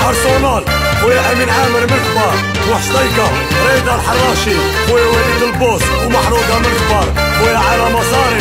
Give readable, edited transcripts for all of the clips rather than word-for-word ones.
ارسنال خويا امين عامر من كبار، وحشطيكه ريدا الحراشي خويا وليد البوس، ومحروقه من كبار خويا على مصاري.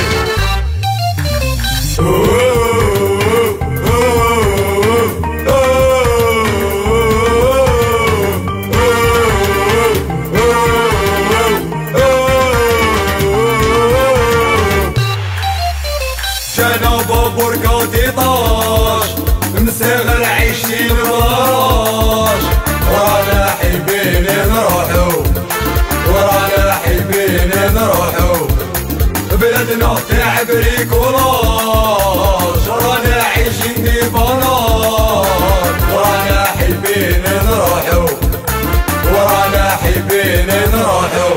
جانا بابوركا طاش من صغر عايشين براش، ورانا حبين نروحو ورانا حبين نروحو بلادنا تاع بريكولاج، رانا عايشين ديفانات ورانا حبين نروحو ورانا حبين نروحو.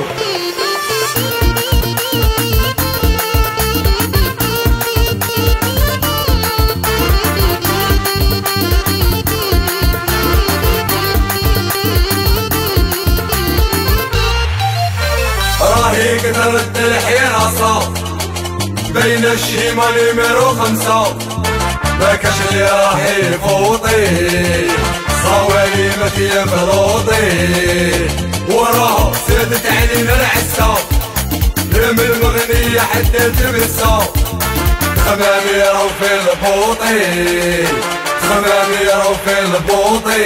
راهي كثرت الحراسة بين الشيما نيميرو 5، مكاش اللي راح يفوطي صوالي ما فيها فلوطي، وراها سادت علينا العسة من المغنية حتى تبسة، خمامي راهو في البوطي خمامي راهو في البوطي.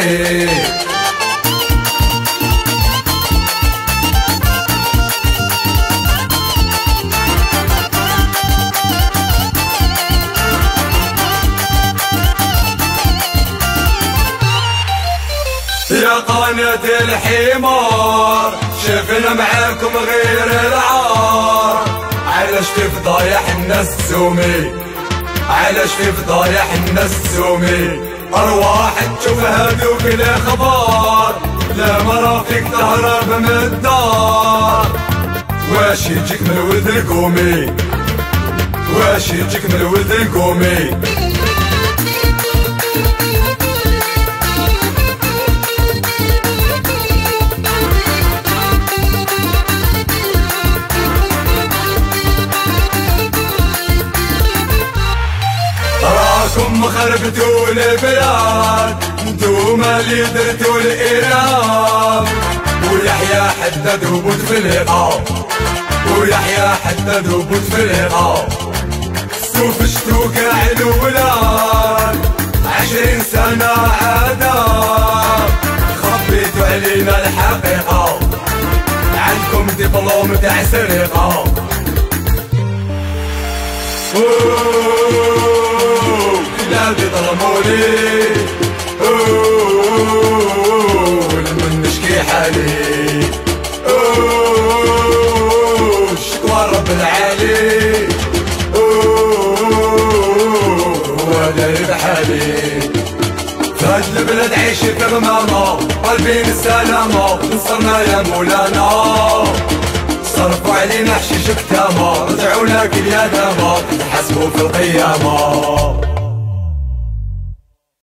يا قناة الحمار شفنا معاكم غير العار، علاش في فضايح الناس تسومي علاش في فضايح الناس تسومي، ارواح تشوف هذوك الاخبار لا مرة فيك تهرب من الدار، واش يجيك من ولد القومي واش يجيك من ولد القومي. راكم خربتوا البلاد نتوما اللي درتوا الإرهاب، ويحيى حدد وبوت في العقاب ويحيى حدد وبوت في العقاب، سوفشتوا كاع الولاد 20 سنة عذاب، خبيتوا علينا الحقيقة عندكم دبلوم تاع سرقة. بلادي ظلموني لمن نشكي حالي شكوى رب العالي وداري بحالي، فهاد البلاد عايشين في غمامة قلبين السلامة، نصرنا يا مولانا صرفوا علينا حشيش كتامة، رجعوا لك اليتامى تحاسبوا في القيامة.